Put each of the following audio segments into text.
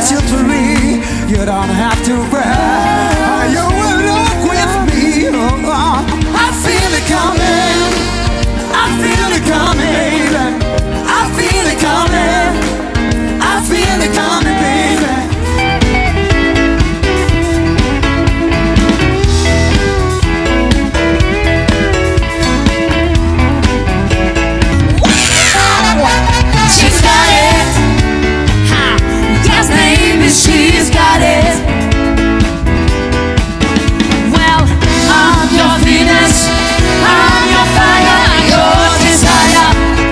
makes you free. You don't have to cry. You will walk with me. I feel it coming. I feel it coming. I feel it coming. I feel it coming, baby. She's got it. Ha. Yes, baby, she's got it. Well, I'm your Venus, I'm your fire, your desire.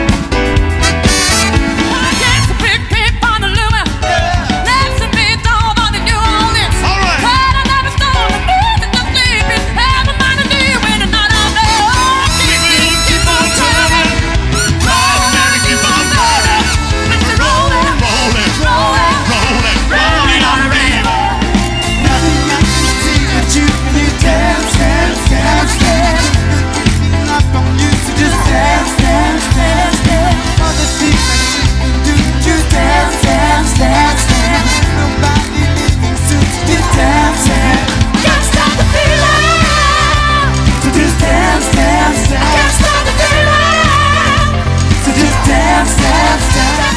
I can't pick on the lure. Let's be dog on the new Orleans. But I never stole the food that the sleepy. Have a mind to do when I'm not out there. Keep on turning. Keep on turning. Rolling, rolling, rolling, rolling, rolling on the river. Nothing I can see but you when you dance, dance, dance, dance. Up on you to just dance, dance, dance, dance. All the things that you can do, just dance, dance, dance, dance. Nobody needs to just dance, dance. Can't stop the feeling. So just dance, dance, dance. Can't stop the feeling. So just dance, dance, dance.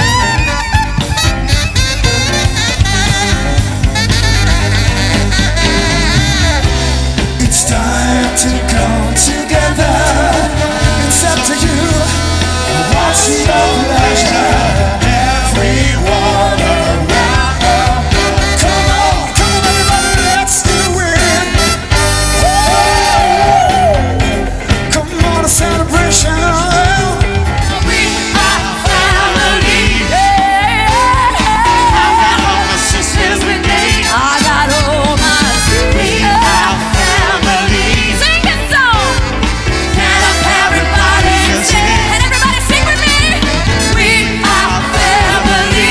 It's time to come together. It's up to you. What's your pleasure? Everyone around. Come on, everybody, let's do it. Come on, a celebration. We are family. I got all my sisters with me. I got all my sisters. We are family. Sing this song. Get up, everybody, and sing. And everybody sing with me. We are family.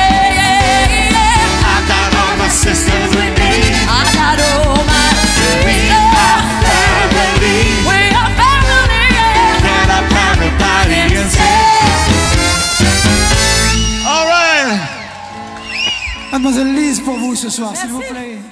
I got all my sisters with me. I got all my sisters. We are family. We are family. Get up, everybody, and sing. Mademoiselle Lise pour vous ce soir, s'il vous plaît.